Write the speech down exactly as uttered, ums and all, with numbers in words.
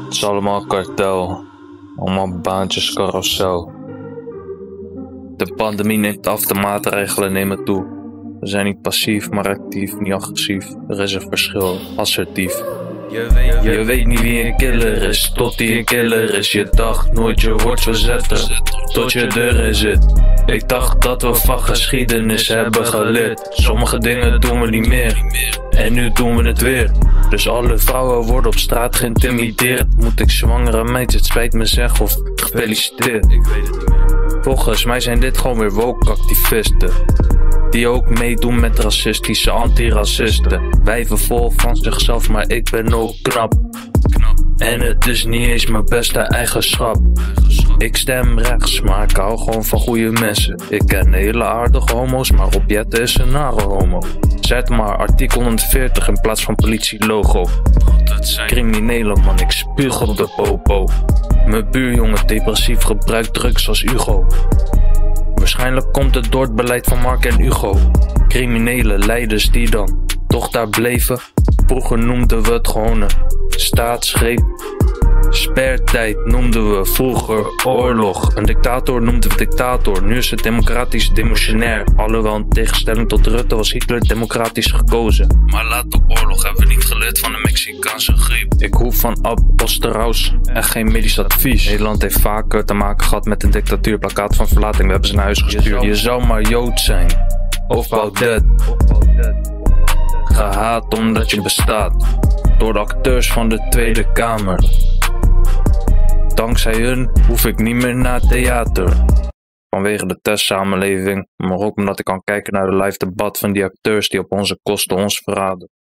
Het is allemaal kartel. Allemaal baantjes, carousel. De pandemie neemt af, de maatregelen nemen toe. We zijn niet passief, maar actief, niet agressief. Er is een verschil, assertief. Je weet, je weet niet wie een killer is, tot die een killer is. Je dacht nooit je wordt verzetten, tot je erin zit. Ik dacht dat we van geschiedenis hebben geleerd. Sommige dingen doen we niet meer, en nu doen we het weer. Dus alle vrouwen worden op straat geïntimideerd. Moet ik zwangere meid, het spijt me zeg of gefeliciteerd. Ik weet het niet meer. Volgens mij zijn dit gewoon weer woke-activisten, die ook meedoen met racistische antiracisten. Wijven vol van zichzelf, maar ik ben ook knap. En het is niet eens mijn beste eigenschap. Ik stem rechts, maar ik hou gewoon van goede mensen. Ik ken hele aardige homo's, maar Rob Jetten is een nare homo. Zet maar artikel honderdveertig in plaats van politielogo. Criminelen man, ik spuug op de popo. Mijn buurjongen depressief gebruikt drugs als Hugo. Waarschijnlijk komt het door het beleid van Mark en Hugo. Criminele leiders die dan toch daar bleven. Vroeger noemden we het gewoon een staatsgreep. Spertijd noemden we vroeger oorlog. Een dictator noemden we dictator. Nu is het democratisch demotionair. Alhoewel in tegenstelling tot Rutte was Hitler democratisch gekozen. Maar laat de oorlog hebben we niet geleerd van de Mexicaanse griep. Ik hoef van Ab Osterhaus echt geen medisch advies. Nederland heeft vaker te maken gehad met een dictatuur. Plakkaat van verlating, we hebben ze naar huis gestuurd. Je zou, je zou maar Jood zijn, of Baudet. Gehaat omdat je bestaat, door de acteurs van de Tweede Kamer. Dankzij hun hoef ik niet meer naar theater. Vanwege de testsamenleving, maar ook omdat ik kan kijken naar de live debat van die acteurs die op onze kosten ons verraden.